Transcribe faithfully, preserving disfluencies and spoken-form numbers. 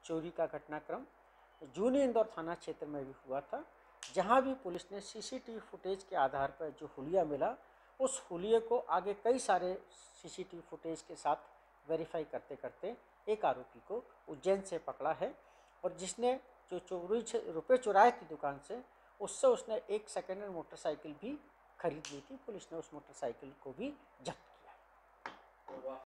चोरी का घटनाक्रम जूनी इंदौर थाना क्षेत्र में भी हुआ था, जहां भी पुलिस ने सीसीटीवी फुटेज के आधार पर जो हुलिया मिला, उस हुलिये को आगे कई सारे सीसीटीवी फुटेज के साथ वेरीफाई करते करते एक आरोपी को उज्जैन से पकड़ा है, और जिसने जो चोरी रुपये चुराए थी दुकान से, उससे उसने एक सेकेंड हैंड मोटरसाइकिल भी खरीद ली थी। पुलिस ने उस मोटरसाइकिल को भी जब्त किया है।